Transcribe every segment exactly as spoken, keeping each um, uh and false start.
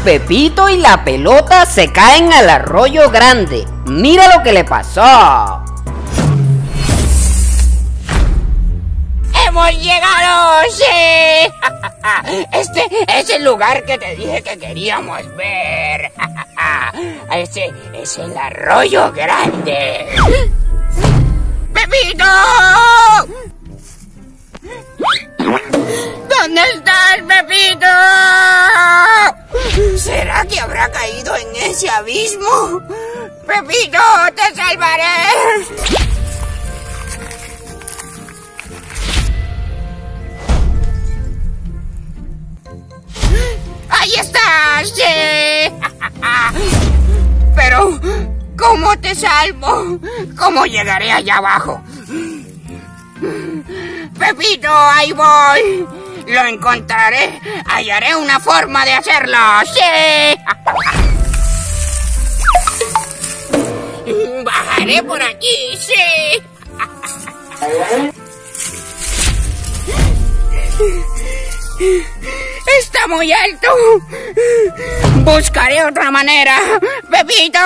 Pepito y la pelota se caen al arroyo grande. Mira lo que le pasó. ¡Hemos llegado! ¡Sí! Este es el lugar que te dije que queríamos ver. Este es el arroyo grande. ¡Pepito! ¿Dónde estás, Pepito? ¿Será que habrá caído en ese abismo? ¡Pepito, te salvaré! ¡Ahí estás! ¡Sí! Pero, ¿cómo te salvo? ¿Cómo llegaré allá abajo? Pepito, ahí voy. Lo encontraré. Hallaré una forma de hacerlo. ¡Sí! Bajaré por aquí. ¡Sí! Está muy alto. Buscaré otra manera. ¡Pepito!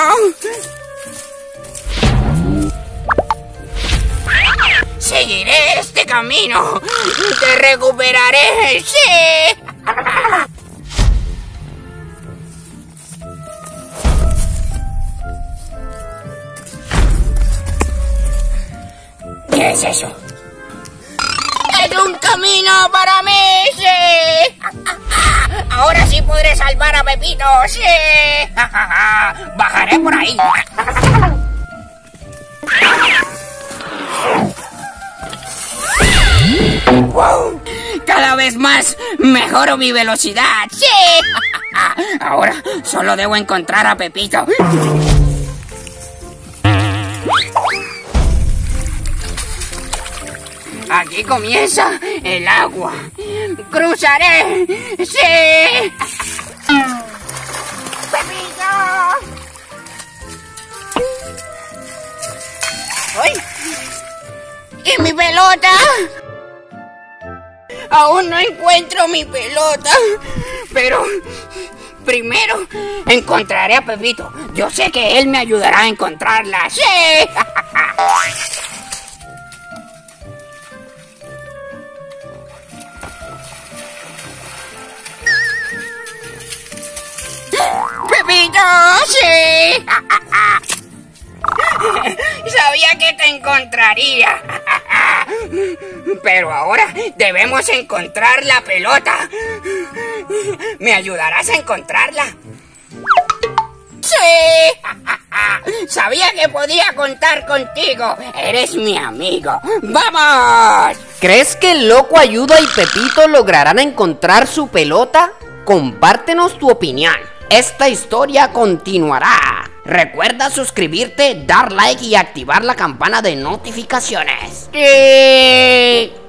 Seguiré este camino. Te recuperaré. ¡Sí! ¿Qué es eso? ¡Es un camino para mí! ¡Sí! Ahora sí podré salvar a Pepito. ¡Sí! Bajaré por ahí. ¡Wow! Cada vez más mejoro mi velocidad. ¡Sí! Ahora solo debo encontrar a Pepito. Aquí comienza el agua. ¡Cruzaré! ¡Sí! ¡Pepito! ¡Ay! ¿Y mi pelota? Aún no encuentro mi pelota. Pero primero encontraré a Pepito. Yo sé que él me ayudará a encontrarla. ¡Sí! ¡Pepito! ¡Sí! Sabía que te encontraría. Pero ahora debemos encontrar la pelota. ¿Me ayudarás a encontrarla? ¡Sí! Sabía que podía contar contigo. Eres mi amigo. ¡Vamos! ¿Crees que el loco Ayuda y Pepito lograrán encontrar su pelota? Compártenos tu opinión. Esta historia continuará. Recuerda suscribirte, dar like y activar la campana de notificaciones. ¡Sí!